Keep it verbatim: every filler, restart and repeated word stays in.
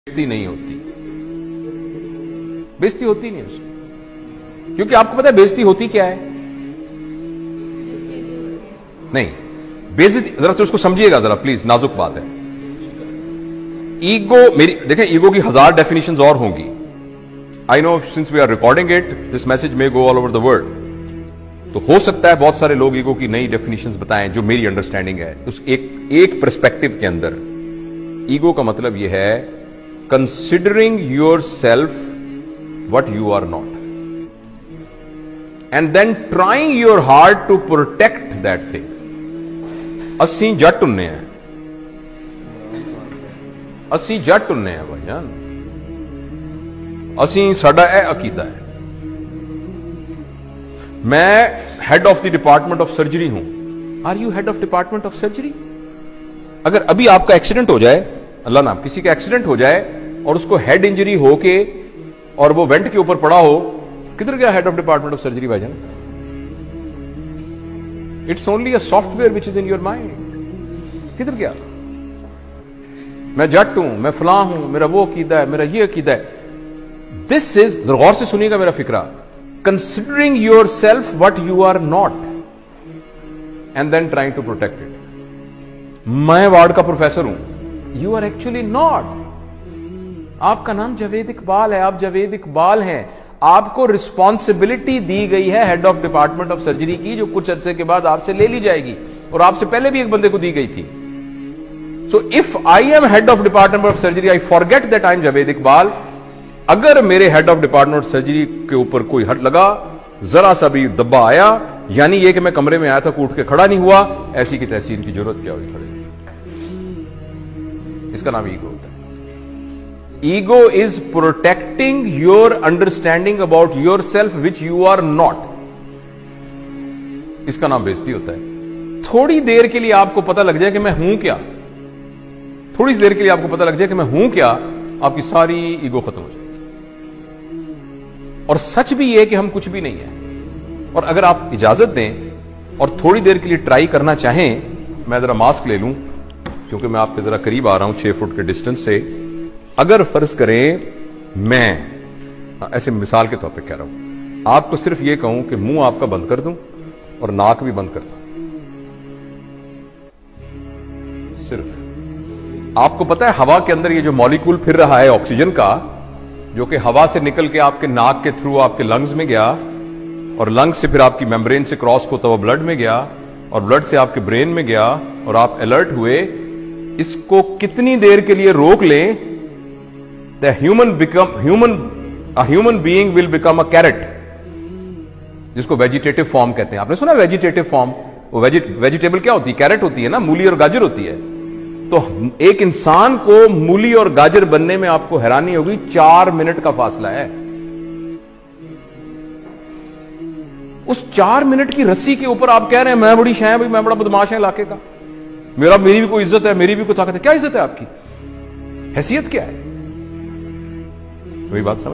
बेइज्जती नहीं होती, बेइज्जती होती नहीं उसकी, क्योंकि आपको पता है बेइज्जती होती क्या है? नहीं, बेइज्जती जरा तो उसको समझिएगा जरा प्लीज, नाजुक बात है। ईगो, मेरी देखें, ईगो की हजार डेफिनेशंस और होंगी। I know since we are recording it this message may go all over the world, तो हो सकता है बहुत सारे लोग ईगो की नई डेफिनेशंस बताएं जो मेरी अंडरस्टैंडिंग है। उस एक एक पर्सपेक्टिव के अंदर ईगो का मतलब यह है considering yourself what you are not and then trying your heart to protect that thing. अस्सी जट हुन्ने हैं, अस्सी जट हुन्ने हैं भाईजान, अस्सी साडा यह अकीदा है। मैं head of the department of surgery हूं। Are you head of department of surgery? अगर अभी आपका एक्सीडेंट हो जाए, अल्लाह नाम, किसी का एक्सीडेंट हो जाए और उसको हेड इंजरी होके और वो वेंट के ऊपर पड़ा हो, किधर गया head of department of surgery भाईजान? It's only a software which is in your mind. किधर गया? मैं जट हूं, मैं फलां हूं, मेरा वो अकीदा है, मेरा ये अकीदा है। दिस इज, गौर से सुनिएगा मेरा फिक्रा, considering yourself what you are not and then trying to protect it. मैं वार्ड का प्रोफेसर हूं, यू आर एक्चुअली नॉट। आपका नाम जावेद इकबाल है, आप जावेद इकबाल हैं। आपको रिस्पॉन्सिबिलिटी दी गई है head of department of surgery की, जो कुछ अरसे के बाद आपसे ले ली जाएगी, और आपसे पहले भी एक बंदे को दी गई थी। So if I am head of department of surgery, I forget that I am Javed Iqbal. अगर मेरे head of department of surgery के ऊपर कोई हट लगा, जरा सा भी दब्बा आया, यानी यह कि मैं कमरे में आया था, कूट के खड़ा नहीं हुआ, ऐसी की तैसी इनकी जरूरत क्या हुई खड़े। इसका नाम ईगो होता है। Ego is protecting your understanding about yourself which you are not. इसका नाम बेइज्जती होता है। थोड़ी देर के लिए आपको पता लग जाए कि मैं हूं क्या, थोड़ी देर के लिए आपको पता लग जाए कि मैं हूं क्या, आपकी सारी ईगो खत्म हो जाएगी। और सच भी यह कि हम कुछ भी नहीं है। और अगर आप इजाजत दें और थोड़ी देर के लिए ट्राई करना चाहें, मैं जरा मास्क ले लूं क्योंकि मैं आपके जरा करीब आ रहा हूं छह फुट के डिस्टेंस से। अगर फर्ज करें मैं ऐसे मिसाल के तौर पे कह रहा हूं, आपको सिर्फ यह कहूं कि मुंह आपका बंद कर दूं और नाक भी बंद कर दूं, सिर्फ आपको पता है हवा के अंदर ये जो मॉलिक्यूल फिर रहा है ऑक्सीजन का, जो कि हवा से निकल के आपके नाक के थ्रू आपके लंग्स में गया और लंग्स से फिर आपकी मेम्ब्रेन से क्रॉस होता हुआ ब्लड में गया और ब्लड से आपके ब्रेन में गया और आप अलर्ट हुए। इसको कितनी देर के लिए रोक लें, the human become human a human being will become a carrot, जिसको वेजिटेटिव फॉर्म कहते हैं। आपने सुना वेजिटेटिव फॉर्म? वो वेजिटेबल क्या होती है? कैरेट होती है ना, मूली और गाजर होती है। तो एक इंसान को मूली और गाजर बनने में आपको हैरानी होगी, चार मिनट का फासला है। उस चार मिनट की रस्सी के ऊपर आप कह रहे हैं मैं बड़ी शाय, मैं बड़ा बदमाश है इलाके का, मेरा मेरी भी कोई इज्जत है, मेरी भी कोई ताकत है। क्या इज्जत है आपकी? हैसियत क्या है? वही बात समझ